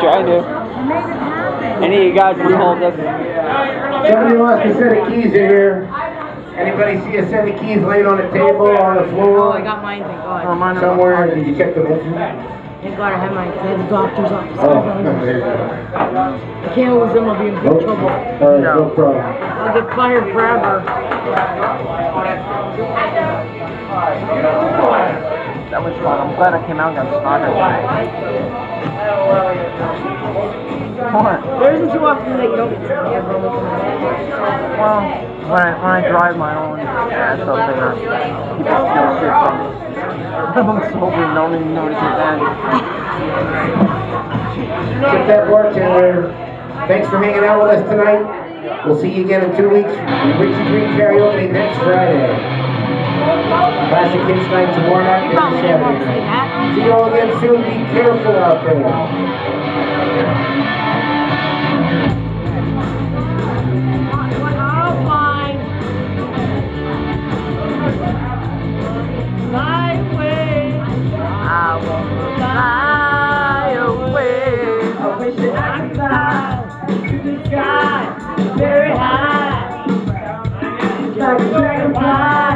picture. I do. Any of you guys want to hold this? Somebody lost a set of keys in here. Anybody see a set of keys laying on the table, on the floor? Oh, I got mine, thank God. Somewhere. Did you check the room? Thank God I had mine. I had the doctor's office. Oh, there you go. I can't lose them, I'll be in big trouble. Alright, no problem. I'll get fired forever. That was fun. I'm glad I came out and got started. What? There isn't too often that you don't get scared. Well, when I drive my own ass up there, people still shit from me. I'm sober, no one even notices that. Get that work in there. Thanks for hanging out with us tonight. We'll see you again in 2 weeks. Richie Green karaoke next Friday. Classic Hits Night tomorrow night and Saturday night. See you all again soon. Be careful out there. Very high, like a dragonfly.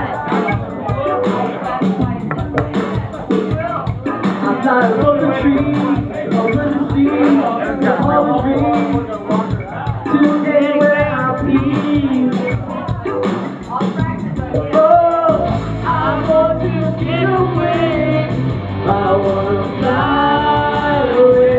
I'm tired of the trees, over the sea, all the dreams, to anywhere I please. Oh, I want to get away, I want to fly away.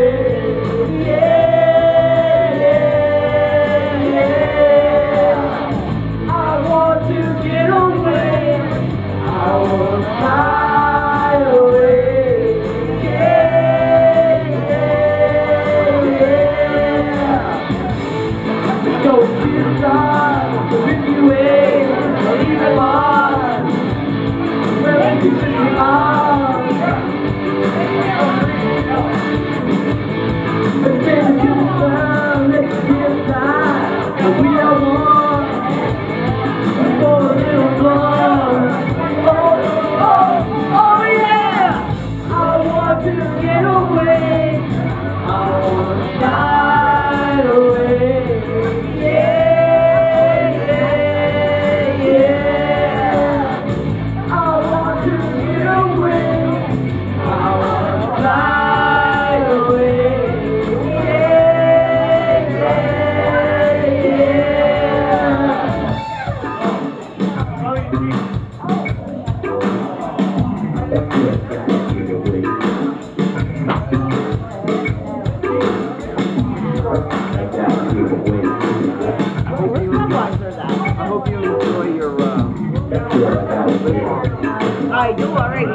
I do already.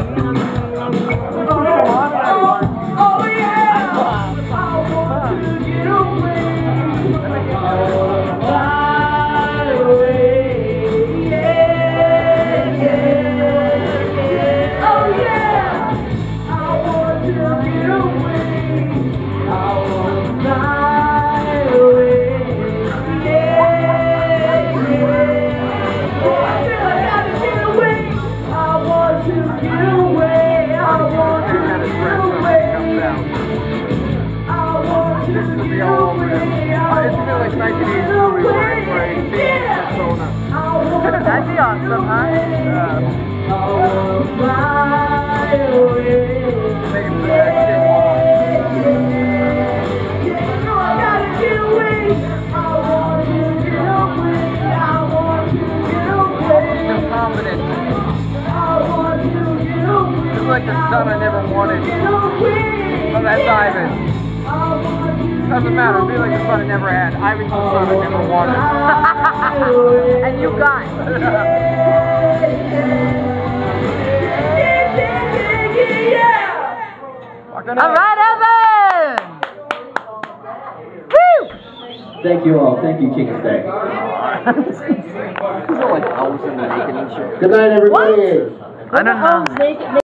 Oh yeah! I want to get away. I want to fly away. Yeah, yeah. Oh yeah! I want to get away. I want to fly away. Yeah, yeah. Oh, I feel like I gotta get away. I want to get away. I want to get away. I want to get away. I want to get away. That'd be awesome, huh? I want to fly away. No, I gotta get away. I want to get away. I want to get away. Still confident. I want to get away. It's like the son I never wanted. Oh, that's Ivan. Doesn't matter. It'd be like the son I never had. Ivan's the son I never wanted. And you got. All right, Evan! Woo! Thank you all. Thank you, King of Stag. These are like elves in the naked and shit. Good night, everybody. I don't know.